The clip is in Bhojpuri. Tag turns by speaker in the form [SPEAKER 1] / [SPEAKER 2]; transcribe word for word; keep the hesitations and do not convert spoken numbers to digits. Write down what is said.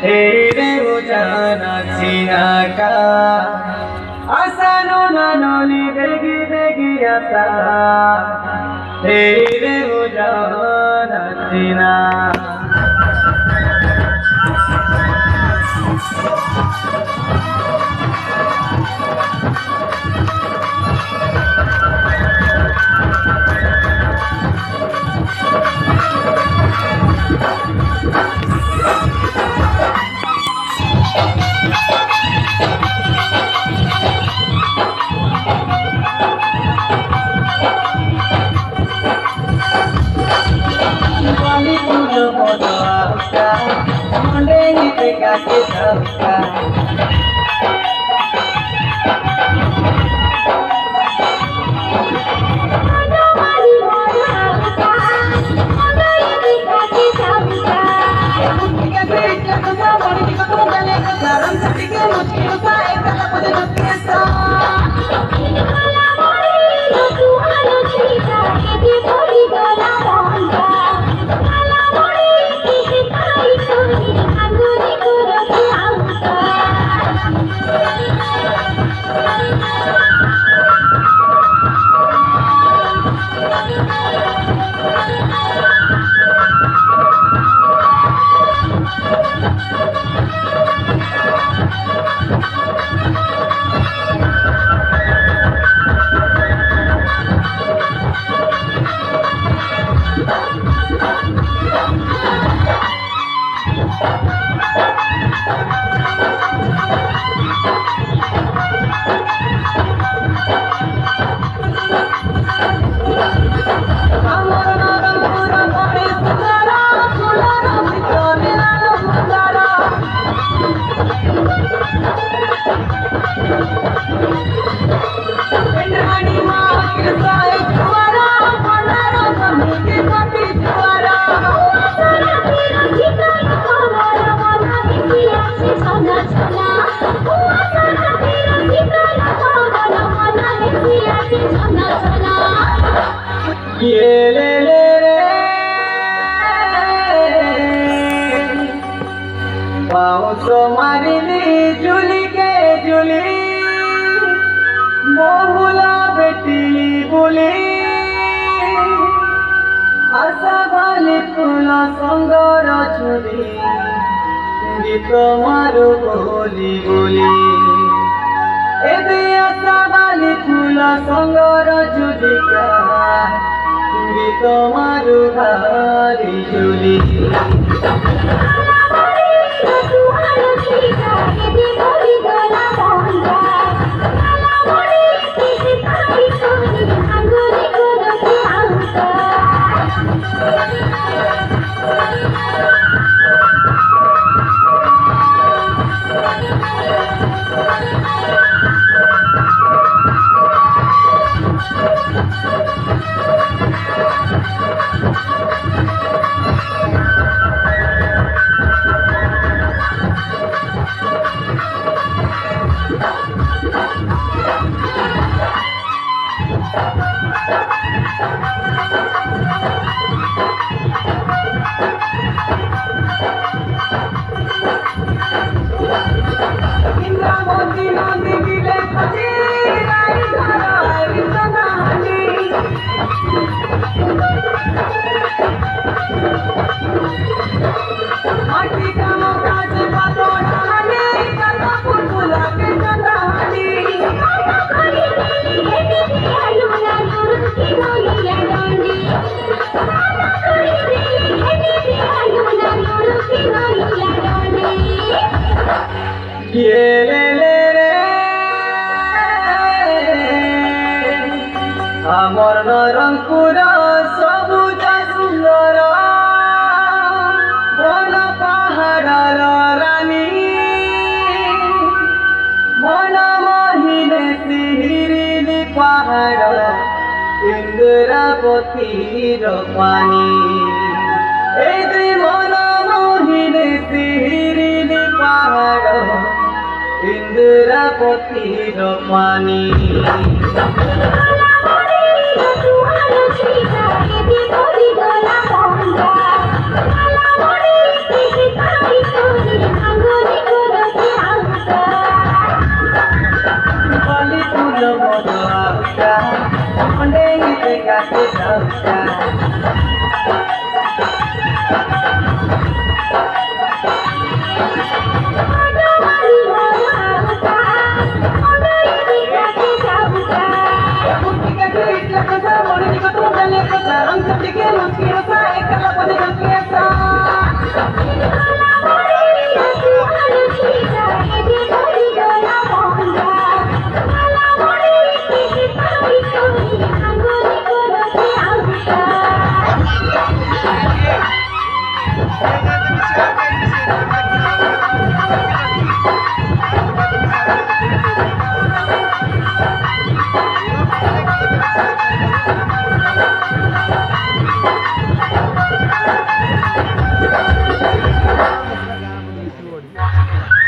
[SPEAKER 1] Ere ujana chinaka asano nanoli begi begi asa Ere ujana chinaka पाउसो मारिली जुली के जुली बहुला बेटी बोली आशा बाली फूल संगर छुरी गीत मारो बोली बोली एदे आशा बाली फूल संगर झुलिका गीत मारो भारी झुली आमर नरंगपुर सबुज सुंदर बन पहाड़ रानी मन महिले सिहिरिली पहाड़ इंद्रावतीर पानी एदे मन महिले सिहिरिली पहाड़ इंद्रावतीर पानी
[SPEAKER 2] I'm Thank you.